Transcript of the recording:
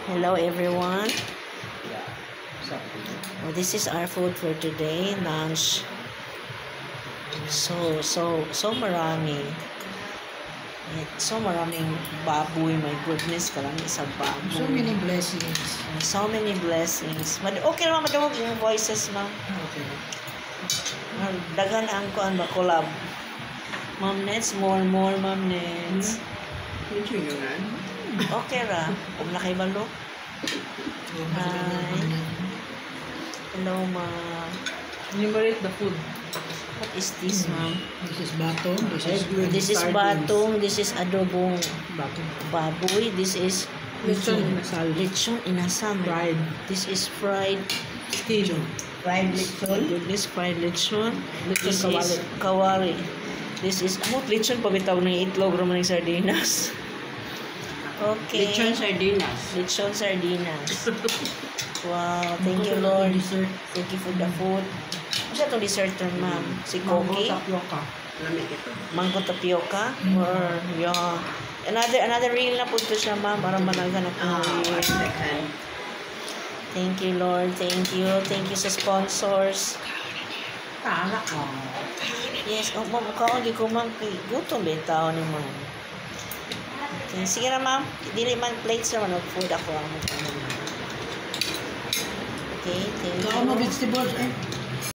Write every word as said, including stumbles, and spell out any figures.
Hello everyone. Well, this is our food for today, lunch. So, so, so marami. So maraming baboy, my goodness, karami sa baboy. So many blessings. So many blessings. Mad okay naman madawag yung voices, ma'am. Okay. Dagan ang kuan ba collab. Ma'am Nets, more, more, ma'am Nets. Medyo yun. Okay ra. Kung nakibalo. Hi. Hello, ma'am. Enumerate the food. What is this, ma'am? This is batong. This is This is batong. This is adobong batong. baboy. This is Lechon inasal. lechon inasal. Fried. This is fried Steam. fried lechon. Goodness, fried lechon. Lechon This kawali. is kawali. This is amot lechon pabitaw ng itlog raman ng sardinas. Okay. Lechon sardinas. Lechon sardinas. Wow, thank you, Lord. Thank you for the food. Ano siya itong dessert to, ma'am? Si Koki? Tapioca. Mango tapioca? Or, yeah. Another, another reel na po ito siya, ma'am. Para managan ako ng reel. Thank you, Lord. Thank you. Thank you sa sponsors. Kala ko. Yes, oh, ma'am. Kaon, di ko, ma'am. Gutom ba yung tao ni ma'am? Okay, sige na, ma'am. Dili man plates naman. Food ako. Okay, thank you. Ikaw mo vegetables eh.